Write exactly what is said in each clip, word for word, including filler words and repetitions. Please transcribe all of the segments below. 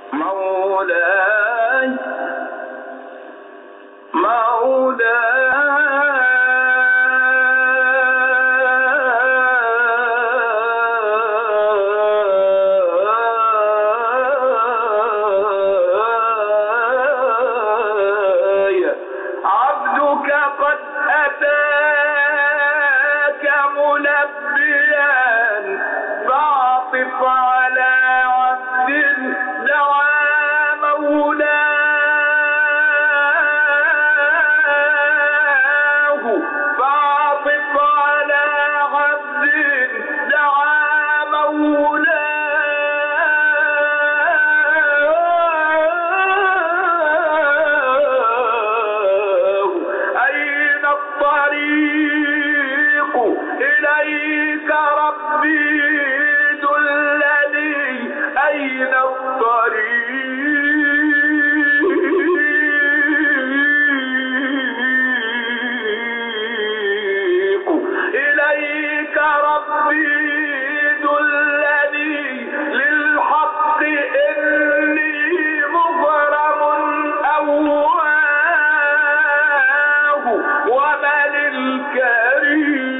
مولاي مولاي عبدك قد أتاك ملبيا فاعطف على عبد دعا مولاه فاعطف على عبد دعا مولاه أين الطريق إليك ربي دلني أين الطريق إليك ربي دلني للحق إني مغرم أواه ومن الكريم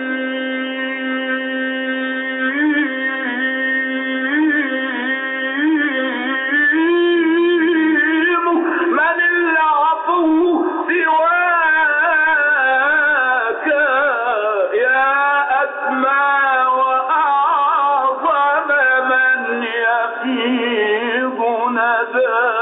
من العفو سواك يا أسمى وأعظم من يفيض نداك